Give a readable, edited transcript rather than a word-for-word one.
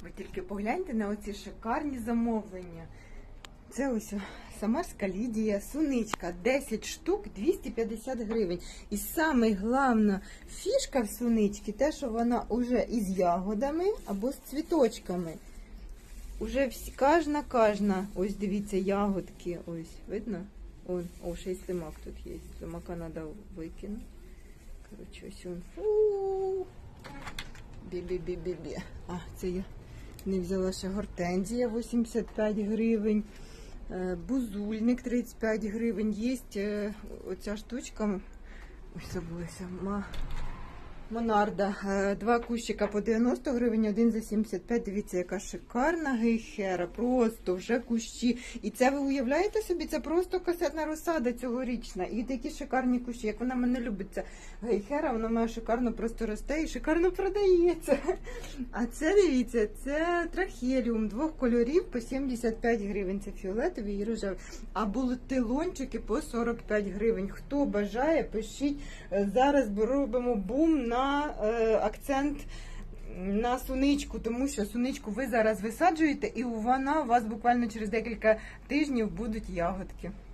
Ви тільки погляньте на оці шикарні замовлення. Це ось Самарська Лідія, суничка, 10 штук, 250 гривень. І саме головна фішка в суничці, те, що вона вже із ягодами або з цвіточками. Уже кожна, ось дивіться, ягодки, ось, видно? О, ще й слимак тут є, слимака треба викинути. Коротше, ось він. Бі-бі-бі-бі-бі. А, це я не взяла ще гортензія, 85 гривень. Бузульник 35 гривень. Є оця штучка, ось забулася, Монарда. 2 кущика по 90 гривень, один за 75. Дивіться, яка шикарна гейхера. Просто вже кущі. І це ви уявляєте собі? Це просто касетна розсада цьогорічна. І такі шикарні кущі. Як вона мене любить, ця гейхера, вона має шикарно просто росте і шикарно продається. А це, дивіться, це трахеліум 2 кольорів по 75 гривень. Це фіолетовий і рожевий. А бултилончики по 45 гривень. Хто бажає, пишіть. Зараз робимо бум на акцент на суничку, тому що суничку ви зараз висаджуєте і вона у вас буквально через декілька тижнів будуть ягодки.